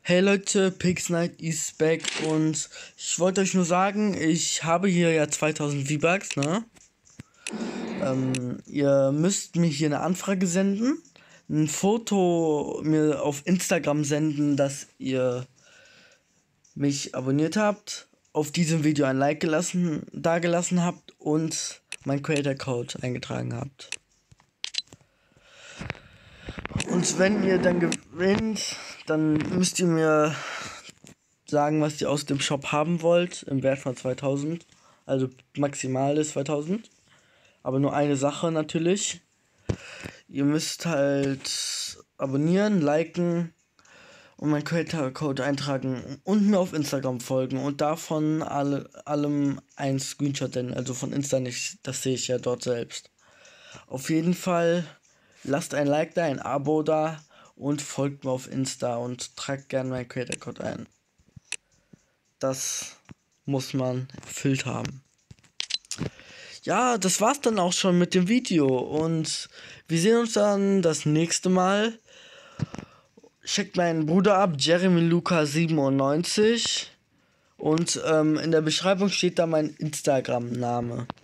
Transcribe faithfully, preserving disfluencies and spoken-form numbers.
Hey Leute, Pixnight is back und ich wollte euch nur sagen, ich habe hier ja zweitausend V-Bucks, ne? Ähm, ihr müsst mir hier eine Anfrage senden, ein Foto mir auf Instagram senden, dass ihr mich abonniert habt, auf diesem Video ein Like gelassen, da gelassen habt und mein Creator Code eingetragen habt. Und wenn ihr dann gewinnt, dann müsst ihr mir sagen, was ihr aus dem Shop haben wollt, im Wert von zweitausend. Also maximal ist zweitausend. Aber nur eine Sache natürlich. Ihr müsst halt abonnieren, liken und meinen Creator Code eintragen und mir auf Instagram folgen und davon alle, allem ein Screenshot senden. Also von Insta nicht, das sehe ich ja dort selbst. Auf jeden Fall lasst ein Like da, ein Abo da und folgt mir auf Insta und tragt gerne meinen Creator Code ein. Das muss man erfüllt haben. Ja, das war's dann auch schon mit dem Video und wir sehen uns dann das nächste Mal. Checkt meinen Bruder ab, Jeremy Luca siebenundneunzig, und ähm, in der Beschreibung steht da mein Instagram-Name.